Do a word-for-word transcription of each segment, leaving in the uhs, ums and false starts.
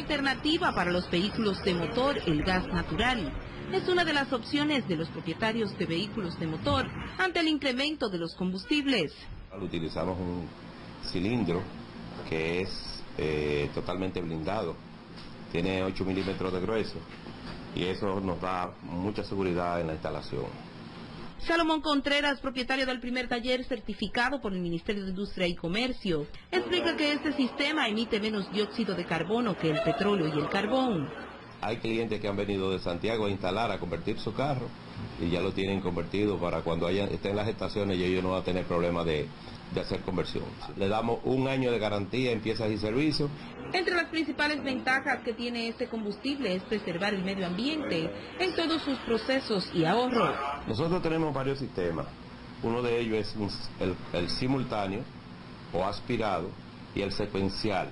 alternativa para los vehículos de motor, el gas natural, es una de las opciones de los propietarios de vehículos de motor ante el incremento de los combustibles. Utilizamos un cilindro que es eh, totalmente blindado, tiene ocho milímetros de grueso y eso nos da mucha seguridad en la instalación. Salomón Contreras, propietario del primer taller certificado por el Ministerio de Industria y Comercio, explica que este sistema emite menos dióxido de carbono que el petróleo y el carbón. Hay clientes que han venido de Santiago a instalar, a convertir su carro y ya lo tienen convertido para cuando haya, estén en las estaciones y ellos no van a tener problema de, de hacer conversión. Le damos un año de garantía en piezas y servicios. Entre las principales ventajas que tiene este combustible es preservar el medio ambiente en todos sus procesos y ahorro. Nosotros tenemos varios sistemas. Uno de ellos es un, el, el simultáneo o aspirado y el secuencial.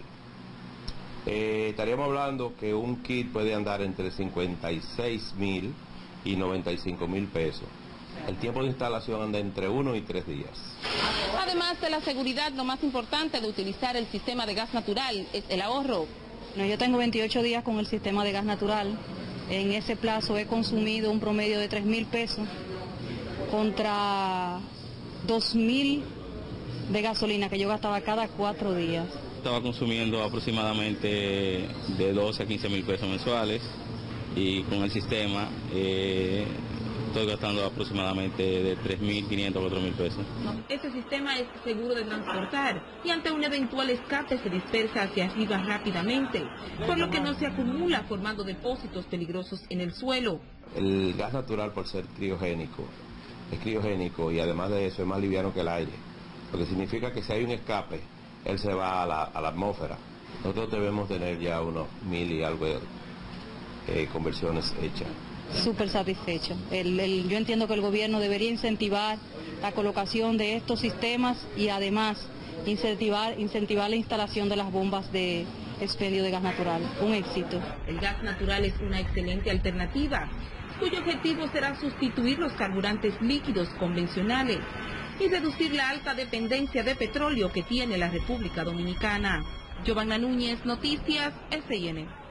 Eh, estaríamos hablando que un kit puede andar entre cincuenta y seis mil y noventa y cinco mil pesos. El tiempo de instalación anda entre uno y tres días. Además de la seguridad, lo más importante de utilizar el sistema de gas natural es el ahorro. No, yo tengo veintiocho días con el sistema de gas natural. En ese plazo he consumido un promedio de tres mil pesos contra dos mil de gasolina que yo gastaba cada cuatro días. Estaba consumiendo aproximadamente de doce a quince mil pesos mensuales y con el sistema eh, estoy gastando aproximadamente de tres mil quinientos a cuatro mil pesos. Este sistema es seguro de transportar y ante un eventual escape se dispersa hacia arriba rápidamente, por lo que no se acumula formando depósitos peligrosos en el suelo. El gas natural, por ser criogénico, es criogénico y además de eso es más liviano que el aire, lo que significa que si hay un escape, él se va a la, a la atmósfera. Nosotros debemos tener ya unos mil y algo de eh, conversiones hechas. Súper satisfecho. El, el, yo entiendo que el gobierno debería incentivar la colocación de estos sistemas y además incentivar, incentivar la instalación de las bombas de expendio de gas natural. Un éxito. El gas natural es una excelente alternativa, cuyo objetivo será sustituir los carburantes líquidos convencionales y reducir la alta dependencia de petróleo que tiene la República Dominicana. Giovanna Núñez, Noticias S I N.